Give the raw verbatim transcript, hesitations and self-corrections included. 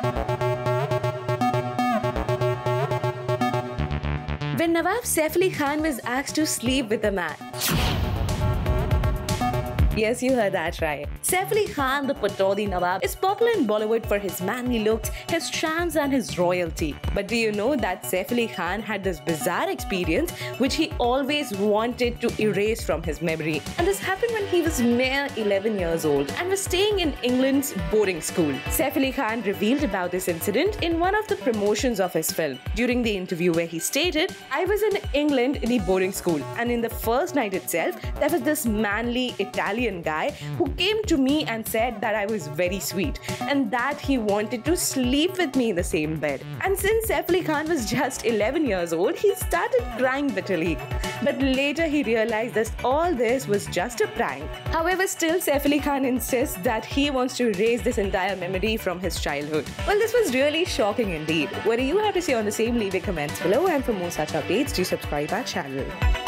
When Nawab Saif Ali Khan was asked to sleep with a man. Yes, you heard that right. Saif Ali Khan, the Pataudi Nawab, is popular in Bollywood for his manly looks, his charms and his royalty. But do you know that Saif Ali Khan had this bizarre experience which he always wanted to erase from his memory? And this happened when he was mere eleven years old and was staying in England's boarding school. Saif Ali Khan revealed about this incident in one of the promotions of his film. During the interview where he stated, "I was in England in the boarding school, and in the first night itself, there was this manly Italian guy who came to me and said that I was very sweet and that he wanted to sleep with me in the same bed." And since Saif Ali Khan was just eleven years old, he started crying bitterly. But later he realized that all this was just a prank. However, still Saif Ali Khan insists that he wants to erase this entire memory from his childhood. Well, this was really shocking indeed. What do you have to say on the same? Leave your comments below, and for more such updates, do subscribe our channel.